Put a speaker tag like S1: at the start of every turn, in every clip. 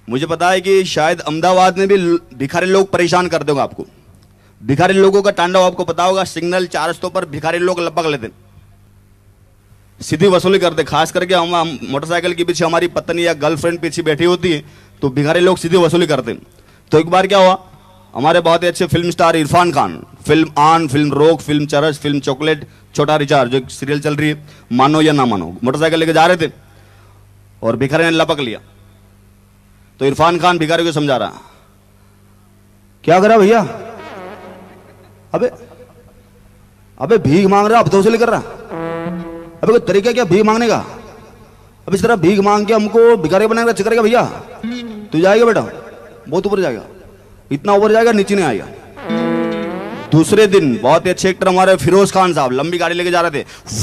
S1: मुझे पता है कि शायद अहमदाबाद में भी भिखारी लोग परेशान कर देंगे आपको। भिखारी लोगों का तांडव आपको पता होगा। सिग्नल 4 रस्तों पर भिखारी लोग लपक लेते, सीधी वसूली करते। खास करके हम मोटरसाइकिल के पीछे हमारी पत्नी या गर्लफ्रेंड पीछे बैठी होती है तो भिखारी लोग सीधी वसूली करते। तो एक बार क्या हुआ, हमारे बहुत ही अच्छे film star Irfan Khan, film Aan, film रोक, फिल्म चरस, फिल्म चॉकलेट, छोटा रिचार्ज जो सीरियल चल रही है, मानो या ना मानो, मोटरसाइकिल लेके जा रहे थे और भिखारी ने लपक लिया। तो इरफान खान भिखारी को समझा रहा, क्या करा भैया, अबे अबे भीख मांग रहा, अब तो वसूली कर रहा, अबे कोई तरीका क्या भीख मांगने का? अब इस तरह भीख मांग के हमको भिखारी बनाएगा, करेगा भैया? तू जाएगा बेटा, बहुत ऊपर जाएगा, इतना ऊपर जाएगा नीचे नहीं आएगा। दूसरे दिन बहुत ही अच्छे एक्टर हमारे फिरोज खान साहब लंबी गाड़ी लेके जा रहे थे,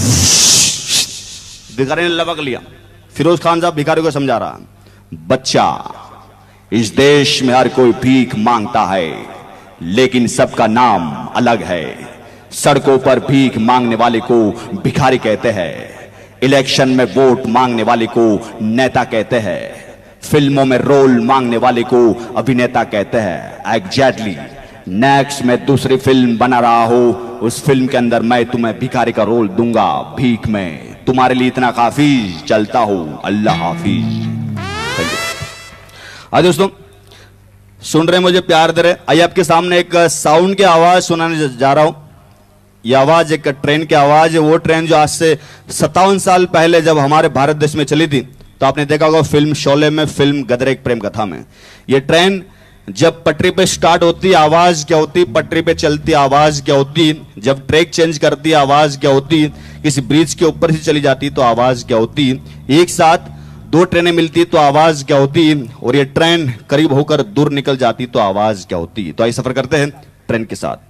S1: भिखारी ने लपक लिया। फिरोज खान साहब भिखारी को समझा रहा, बच्चा इस देश में हर कोई भीख मांगता है लेकिन सबका नाम अलग है। सड़कों पर भीख मांगने वाले को भिखारी कहते हैं, इलेक्शन में वोट मांगने वाले को नेता कहते हैं, फिल्मों में रोल मांगने वाले को अभिनेता कहते हैं। एग्जैक्टली। नेक्स्ट मैं दूसरी फिल्म बना रहा हूं, उस फिल्म के अंदर मैं तुम्हें भिखारी का रोल दूंगा भीख में। तुम्हारे लिए इतना काफी, चलता हूं, अल्लाह हाफिज। आज दोस्तों सुन रहे मुझे प्यार दे रहे, आइए आपके सामने एक साउंड की आवाज सुनाने जा रहा हूं। यह आवाज एक ट्रेन की आवाज है, वो ट्रेन जो आज से 57 साल पहले जब हमारे भारत देश में चली थी, तो आपने देखा होगा फिल्म शोले में, फिल्म गदर एक प्रेम कथा में। यह ट्रेन जब पटरी पे स्टार्ट होती आवाज क्या होती, पटरी पे चलती आवाज क्या होती, जब ट्रैक चेंज करती आवाज क्या होती, किसी ब्रिज के ऊपर से चली जाती तो आवाज क्या होती, एक साथ 2 ट्रेनें मिलती तो आवाज क्या होती, और ये ट्रेन करीब होकर दूर निकल जाती तो आवाज क्या होती। तो आइए सफर करते हैं ट्रेन के साथ।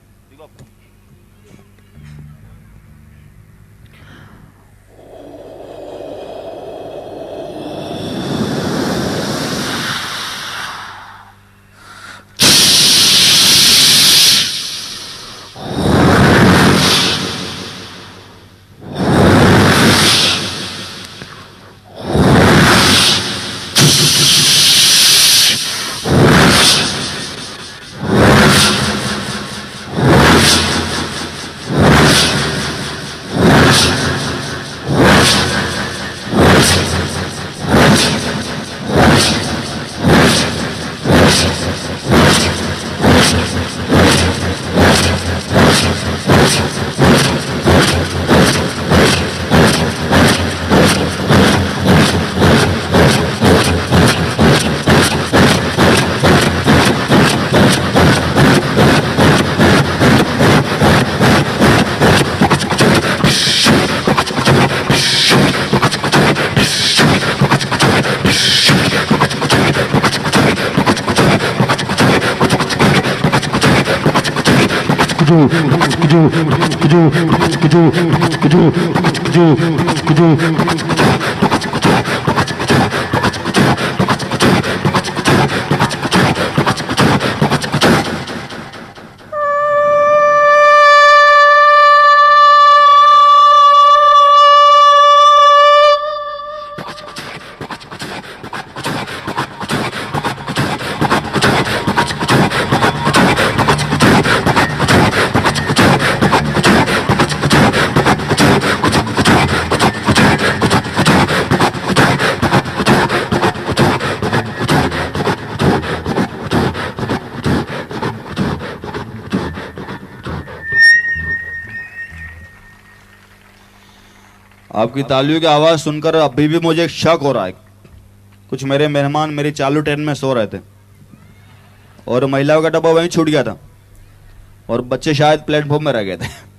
S1: आपकी तालियों की आवाज सुनकर अभी भी मुझे शक हो रहा है, कुछ मेरे मेहमान मेरी चालू ट्रेन में सो रहे थे और महिलाओं का डब्बा वहीं छूट गया था और बच्चे शायद प्लेटफॉर्म में रह गए थे।